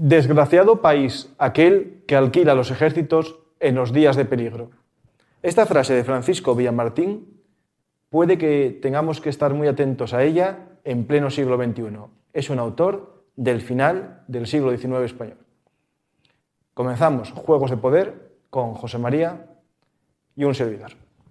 Desgraciado país aquel que alquila los ejércitos en los días de peligro. Esta frase de Francisco Villamartín puede que tengamos que estar muy atentos a ella en pleno siglo XXI. Es un autor del final del siglo XIX español. Comenzamos Juegos de Poder con José María y un servidor.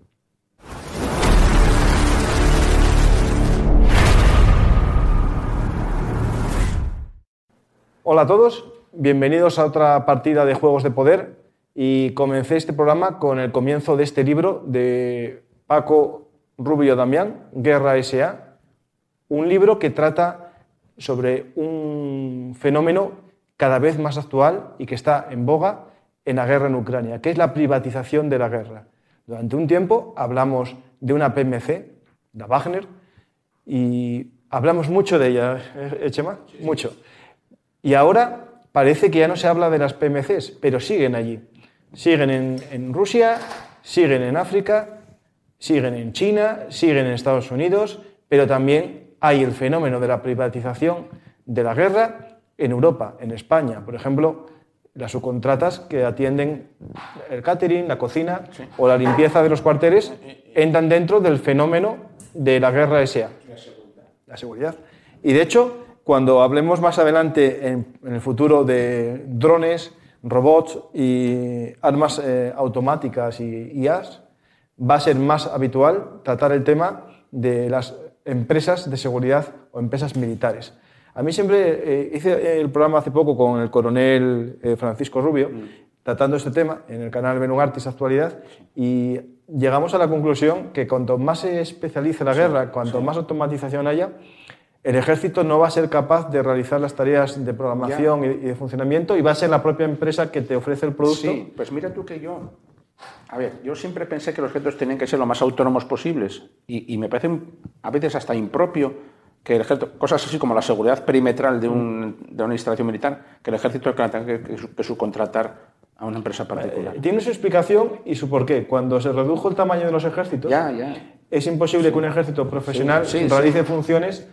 Hola a todos, bienvenidos a otra partida de Juegos de Poder y comencé este programa con el comienzo de este libro de Paco Rubio Damián, Guerra S.A., un libro que trata sobre un fenómeno cada vez más actual y que está en boga en la guerra en Ucrania, que es la privatización de la guerra. Durante un tiempo hablamos de una PMC, la Wagner, y hablamos mucho de ella, Chema, mucho. Y ahora parece que ya no se habla de las PMCs, pero siguen allí. Siguen en Rusia, siguen en África, siguen en China, siguen en Estados Unidos, pero también hay el fenómeno de la privatización de la guerra en Europa, en España. Por ejemplo, las subcontratas que atienden el catering, la cocina o la limpieza de los cuarteles entran dentro del fenómeno de la guerra S.A. La seguridad. Y de hecho, cuando hablemos más adelante en el futuro de drones, robots y armas automáticas y IAs, va a ser más habitual tratar el tema de las empresas de seguridad o empresas militares. A mí siempre hice el programa hace poco con el coronel Francisco Rubio, tratando este tema en el canal Benugartis Actualidad, y llegamos a la conclusión que cuanto más se especialice la guerra, cuanto más automatización haya, el ejército no va a ser capaz de realizar las tareas de programación y de funcionamiento y va a ser la propia empresa que te ofrece el producto. Sí, pues mira tú que yo... A ver, yo siempre pensé que los ejércitos tenían que ser lo más autónomos posibles y me parece a veces hasta impropio que el ejército, cosas así como la seguridad perimetral de una instalación militar, que el ejército tenga que subcontratar a una empresa particular. Tiene su explicación y su porqué. Cuando se redujo el tamaño de los ejércitos, es imposible que un ejército profesional realice funciones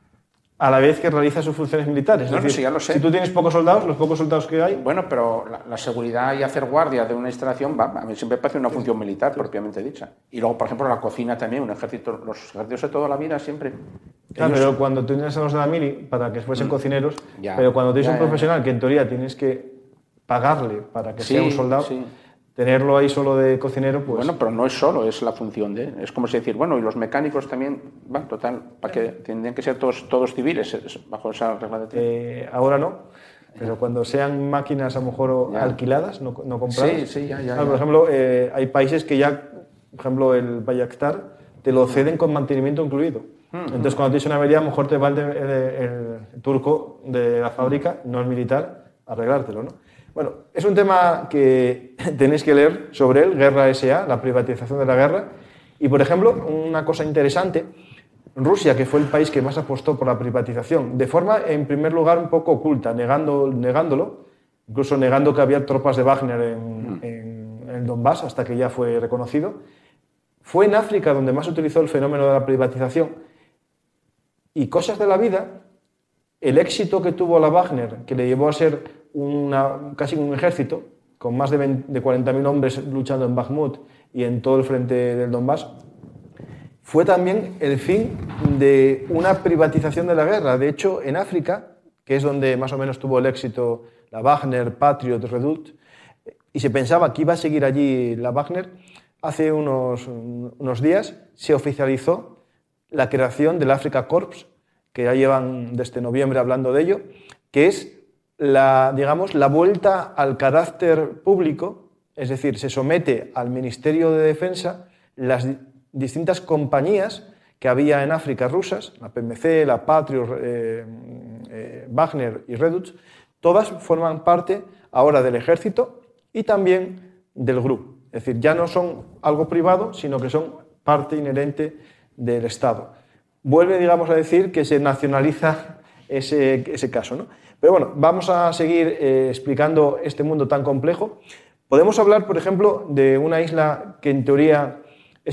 a la vez que realiza sus funciones militares. Es decir, ya lo sé. Si tú tienes pocos soldados, los pocos soldados que hay... Bueno, pero la seguridad y hacer guardia de una instalación a mí siempre parece una función militar propiamente dicha. Y luego, por ejemplo, la cocina también, los ejércitos de toda la vida siempre... Claro, pero cuando tú tienes a los de la mili para que fuesen cocineros, pero cuando tienes un profesional que en teoría tienes que pagarle para que sea un soldado... Tenerlo ahí solo de cocinero, pues... Bueno, pero no es solo, es la función de... Es como si decir, bueno, y los mecánicos también, total, para que tendrían que ser todos civiles, bajo esa regla de... Ahora no, pero cuando sean máquinas a lo mejor alquiladas, no compradas... Por ejemplo, hay países que ya, por ejemplo, el Bayraktar, te lo ceden con mantenimiento incluido. Entonces, cuando tienes una avería, a lo mejor te va el turco de la fábrica, no el militar, a arreglártelo, ¿no? Bueno, es un tema que tenéis que leer sobre él, Guerra S.A., la privatización de la guerra. Y, por ejemplo, una cosa interesante, Rusia, que fue el país que más apostó por la privatización, de forma, en primer lugar, un poco oculta, negándolo, incluso negando que había tropas de Wagner en el Donbass, hasta que ya fue reconocido. Fue en África donde más utilizó el fenómeno de la privatización. Y cosas de la vida, el éxito que tuvo la Wagner, que le llevó a ser casi un ejército, con más de 40.000 hombres luchando en Bakhmut y en todo el frente del Donbass, fue también el fin de una privatización de la guerra. De hecho, en África, que es donde más o menos tuvo el éxito la Wagner, Patriot, Redoute, y se pensaba que iba a seguir allí la Wagner, hace unos días se oficializó la creación del Africa Corps, que ya llevan desde noviembre hablando de ello, que es la vuelta al carácter público, es decir, se somete al Ministerio de Defensa las distintas compañías que había en África rusas, la PMC, la Patriot, Wagner y Redoute, todas forman parte ahora del ejército y también del GRU. Es decir, ya no son algo privado, sino que son parte inherente del Estado. Vuelve, a decir que se nacionaliza ese caso, ¿no? Pero bueno, vamos a seguir explicando este mundo tan complejo. Podemos hablar, por ejemplo, de una isla que en teoría es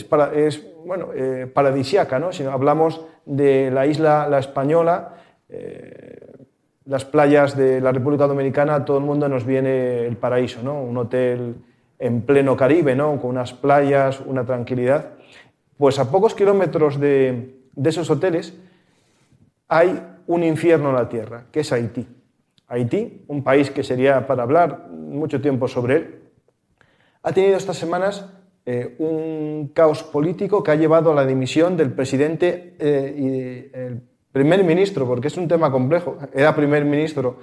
paradisíaca, ¿no? Si hablamos de la isla La Española, las playas de la República Dominicana a todo el mundo nos viene el paraíso, ¿no? Un hotel en pleno Caribe, ¿no? Con unas playas, una tranquilidad. Pues a pocos kilómetros de esos hoteles hay un infierno en la tierra, que es Haití. Haití, un país que sería para hablar mucho tiempo sobre él, ha tenido estas semanas un caos político que ha llevado a la dimisión del presidente y el primer ministro, porque es un tema complejo. Era primer ministro,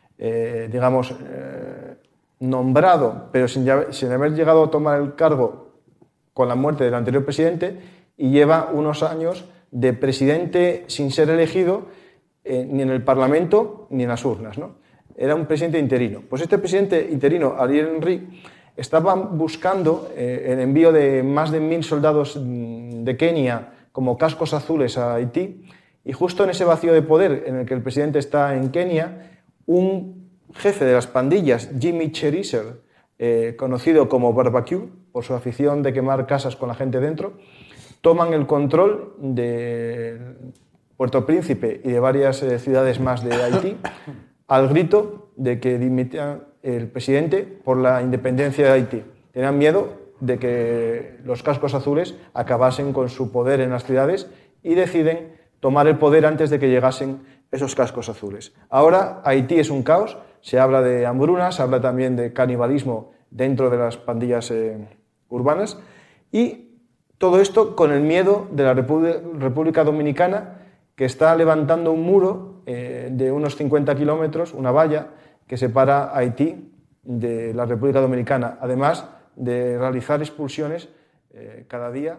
nombrado, pero sin haber llegado a tomar el cargo con la muerte del anterior presidente, y lleva unos años de presidente sin ser elegido ni en el Parlamento ni en las urnas, ¿no? Era un presidente interino. Pues este presidente interino, Ariel Henry, estaba buscando el envío de más de 1.000 soldados de Kenia como cascos azules a Haití, y justo en ese vacío de poder en el que el presidente está en Kenia, un jefe de las pandillas, Jimmy Cheriser, conocido como Barbecue, por su afición de quemar casas con la gente dentro, toman el control de Puerto Príncipe y de varias ciudades más de Haití, al grito de que dimita el presidente por la independencia de Haití. Tenían miedo de que los cascos azules acabasen con su poder en las ciudades y deciden tomar el poder antes de que llegasen esos cascos azules. Ahora Haití es un caos, se habla de hambrunas, se habla también de canibalismo dentro de las pandillas urbanas, y todo esto con el miedo de la República Dominicana, que está levantando un muro de unos 50 kilómetros, una valla, que separa a Haití de la República Dominicana, además de realizar expulsiones cada día.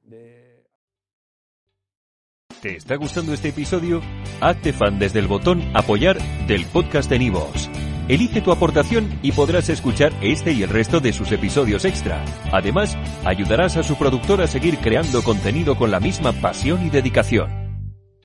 ¿Te está gustando este episodio? Hazte fan desde el botón Apoyar del podcast de Nivos. Elige tu aportación y podrás escuchar este y el resto de sus episodios extra. Además, ayudarás a su productor a seguir creando contenido con la misma pasión y dedicación.